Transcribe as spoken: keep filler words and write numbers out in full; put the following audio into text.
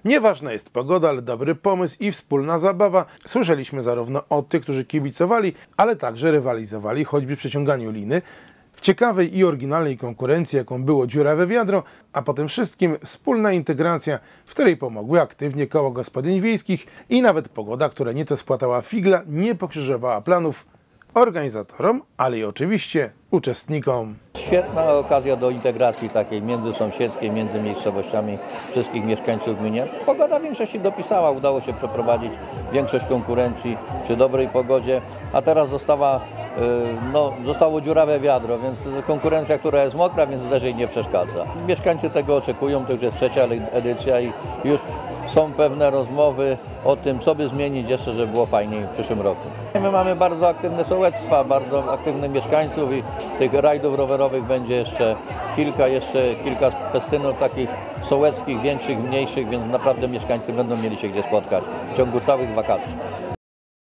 Nieważna jest pogoda, ale dobry pomysł i wspólna zabawa. Słyszeliśmy zarówno od tych, którzy kibicowali, ale także rywalizowali, choćby w przeciąganiu liny, w ciekawej i oryginalnej konkurencji, jaką było dziurawe wiadro, a po tym wszystkim wspólna integracja, w której pomogły aktywnie koło gospodyń wiejskich i nawet pogoda, która nieco spłatała figla, nie pokrzyżowała planów organizatorom, ale i oczywiście uczestnikom. Świetna okazja do integracji takiej międzysąsiedzkiej, między miejscowościami wszystkich mieszkańców gminy. Pogoda w większości dopisała, udało się przeprowadzić większość konkurencji przy dobrej pogodzie, a teraz została, no, zostało dziurawe wiadro, więc konkurencja, która jest mokra, więc też jej nie przeszkadza. Mieszkańcy tego oczekują, to już jest trzecia edycja i już są pewne rozmowy o tym, co by zmienić jeszcze, żeby było fajniej w przyszłym roku. My mamy bardzo aktywne sołectwa, bardzo aktywnych mieszkańców i tych rajdów rowerowych będzie jeszcze kilka, jeszcze kilka festynów takich sołeckich, większych, mniejszych, więc naprawdę mieszkańcy będą mieli się gdzie spotkać w ciągu całych wakacji.